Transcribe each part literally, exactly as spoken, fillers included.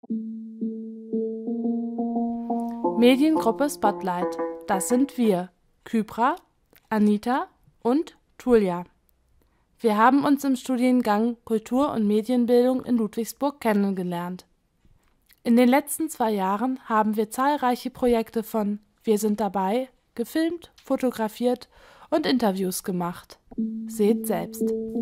Mediengruppe Spotlight. Das sind wir, Kypra, Anita und Tulja. Wir haben uns im Studiengang Kultur- und Medienbildung in Ludwigsburg kennengelernt. In den letzten zwei Jahren haben wir zahlreiche Projekte von Wir sind dabei gefilmt, fotografiert und Interviews gemacht. Seht selbst.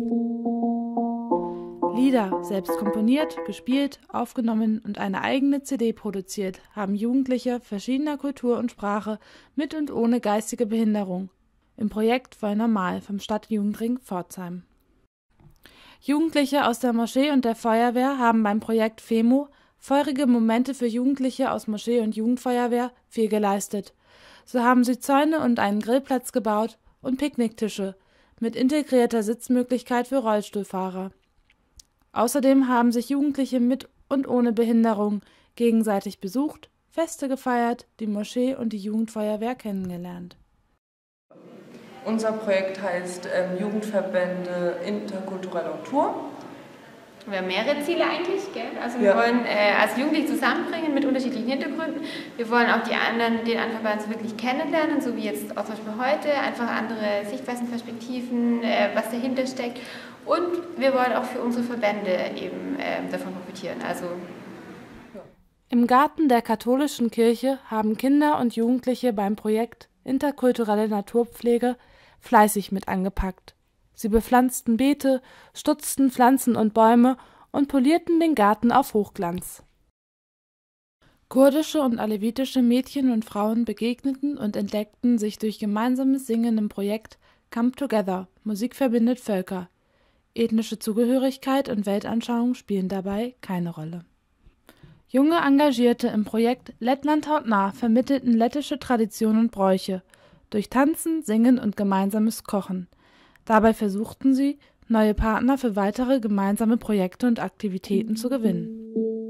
Lieder selbst komponiert, gespielt, aufgenommen und eine eigene C D produziert haben Jugendliche verschiedener Kultur und Sprache mit und ohne geistige Behinderung im Projekt Voll Normal vom Stadtjugendring Pforzheim. Jugendliche aus der Moschee und der Feuerwehr haben beim Projekt FEMO feurige Momente für Jugendliche aus Moschee und Jugendfeuerwehr viel geleistet. So haben sie Zäune und einen Grillplatz gebaut und Picknicktische mit integrierter Sitzmöglichkeit für Rollstuhlfahrer. Außerdem haben sich Jugendliche mit und ohne Behinderung gegenseitig besucht, Feste gefeiert, die Moschee und die Jugendfeuerwehr kennengelernt. Unser Projekt heißt ähm, Jugendverbände interkulturell on Tour. Wir haben mehrere Ziele eigentlich, gell? Also wir Ja. wollen äh, also Jugendliche zusammenbringen mit unterschiedlichen Hintergründen. Wir wollen auch die anderen, den anderen Verband wirklich kennenlernen, so wie jetzt auch zum Beispiel heute, einfach andere Sichtweisen, Perspektiven, äh, was dahinter steckt. Und wir wollen auch für unsere Verbände eben äh, davon profitieren. Also Im Garten der katholischen Kirche haben Kinder und Jugendliche beim Projekt Interkulturelle Naturpflege fleißig mit angepackt. Sie bepflanzten Beete, stutzten Pflanzen und Bäume und polierten den Garten auf Hochglanz. Kurdische und alevitische Mädchen und Frauen begegneten und entdeckten sich durch gemeinsames Singen im Projekt Come Together – Musik verbindet Völker. Ethnische Zugehörigkeit und Weltanschauung spielen dabei keine Rolle. Junge Engagierte im Projekt Lettland haut nah vermittelten lettische Tradition und Bräuche durch Tanzen, Singen und gemeinsames Kochen. Dabei versuchten sie, neue Partner für weitere gemeinsame Projekte und Aktivitäten zu gewinnen.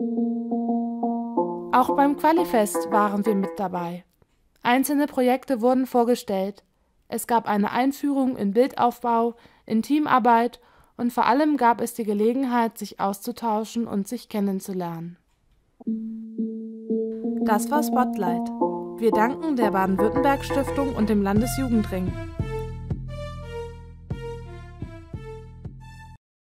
Auch beim Qualifest waren wir mit dabei. Einzelne Projekte wurden vorgestellt. Es gab eine Einführung in Bildaufbau, in Teamarbeit und vor allem gab es die Gelegenheit, sich auszutauschen und sich kennenzulernen. Das war Spotlight. Wir danken der Baden-Württemberg-Stiftung und dem Landesjugendring.